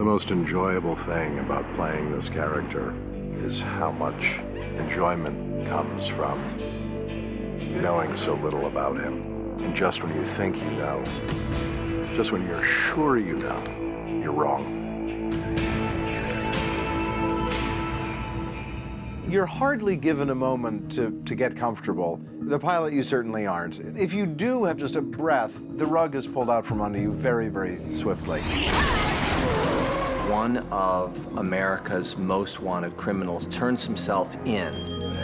The most enjoyable thing about playing this character is how much enjoyment comes from knowing so little about him. And just when you think you know, just when you're sure you know, you're wrong. You're hardly given a moment to get comfortable. The pilot, you certainly aren't. If you do have just a breath, the rug is pulled out from under you very, very swiftly. One of America's most wanted criminals turns himself in,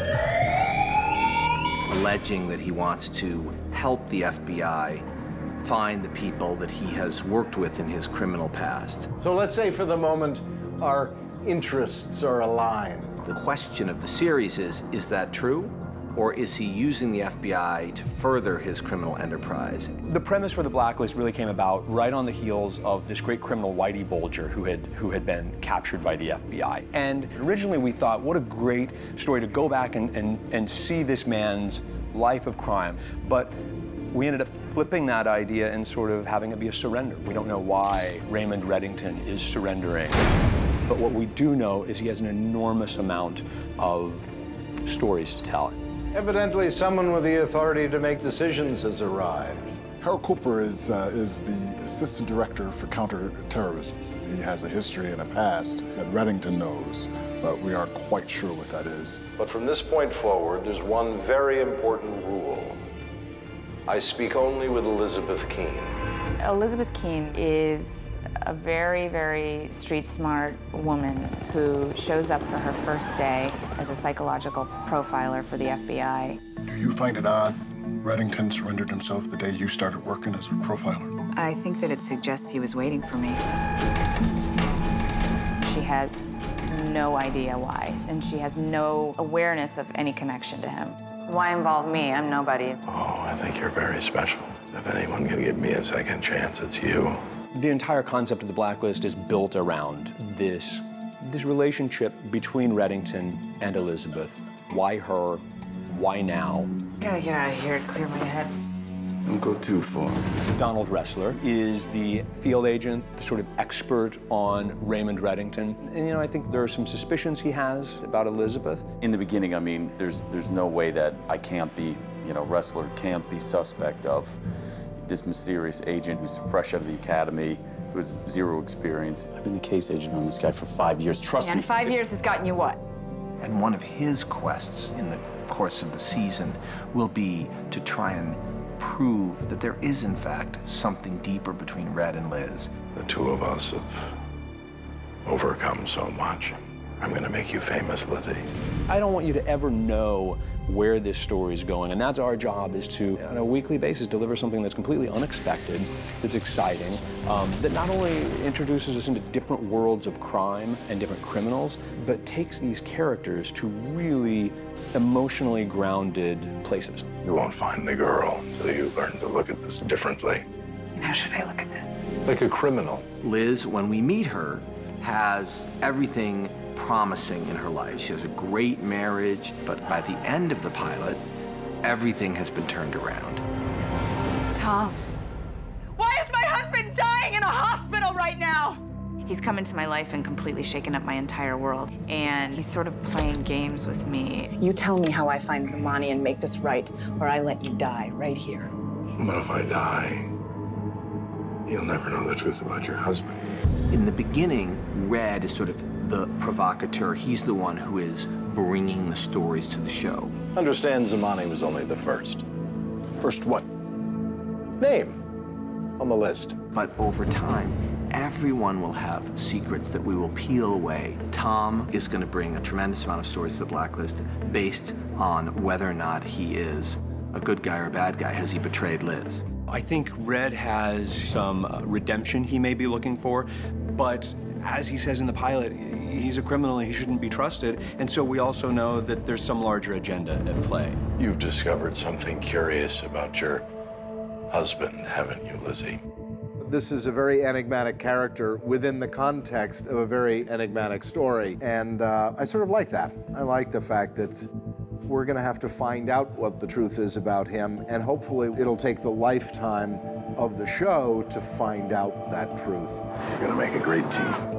alleging that he wants to help the FBI find the people that he has worked with in his criminal past. So let's say for the moment our interests are aligned. The question of the series is that true? Or is he using the FBI to further his criminal enterprise? The premise for The Blacklist really came about right on the heels of this great criminal, Whitey Bulger, who had been captured by the FBI. And originally we thought, what a great story to go back and see this man's life of crime. But we ended up flipping that idea and sort of having it be a surrender. We don't know why Raymond Reddington is surrendering. But what we do know is he has an enormous amount of stories to tell. Evidently, someone with the authority to make decisions has arrived. Harold Cooper is the Assistant Director for Counterterrorism. He has a history and a past that Reddington knows, but we aren't quite sure what that is. But from this point forward, there's one very important rule. I speak only with Elizabeth Keene. Elizabeth Keene is a very, very street-smart woman who shows up for her first day as a psychological profiler for the FBI. Do you find it odd Reddington surrendered himself the day you started working as a profiler? I think that it suggests he was waiting for me. She has no idea why, and she has no awareness of any connection to him. Why involve me? I'm nobody. Oh, I think you're very special. If anyone can give me a second chance, it's you. The entire concept of The Blacklist is built around this relationship between Reddington and Elizabeth. Why her? Why now? Gotta get out of here and clear my head. Don't go too far. Donald Ressler is the field agent, the sort of expert on Raymond Reddington. And, you know, I think there are some suspicions he has about Elizabeth. In the beginning, I mean, there's no way that I can't be, you know, Ressler can't be suspect of this mysterious agent who's fresh out of the academy, who has zero experience. I've been the case agent on this guy for 5 years, trust me. And 5 years has gotten you what? And one of his quests in the course of the season will be to try and prove that there is, in fact, something deeper between Red and Liz. The two of us have overcome so much. I'm gonna make you famous, Lizzie. I don't want you to ever know where this story is going, and that's our job, is to, on a weekly basis, deliver something that's completely unexpected, that's exciting, that not only introduces us into different worlds of crime and different criminals, but takes these characters to really emotionally grounded places. You won't find the girl until you learn to look at this differently. And how should I look at this? Like a criminal. Liz, when we meet her, has everything promising in her life. She has a great marriage, but by the end of the pilot, everything has been turned around. Tom. Why is my husband dying in a hospital right now? He's come into my life and completely shaken up my entire world. And he's sort of playing games with me. You tell me how I find Zamani and make this right, or I let you die right here. What if I die? You'll never know the truth about your husband. In the beginning, Red is sort of the provocateur. He's the one who is bringing the stories to the show. Understand Zamani was only the first. First what? Name on the list. But over time, everyone will have secrets that we will peel away. Tom is going to bring a tremendous amount of stories to The Blacklist based on whether or not he is a good guy or a bad guy. Has he betrayed Liz? I think Red has some redemption he may be looking for, but as he says in the pilot, he's a criminal and he shouldn't be trusted, and so we also know that there's some larger agenda at play. You've discovered something curious about your husband, haven't you, Lizzie? This is a very enigmatic character within the context of a very enigmatic story, and I sort of like that. I like the fact that we're going to have to find out what the truth is about him, and hopefully it'll take the lifetime of the show to find out that truth. You're going to make a great team.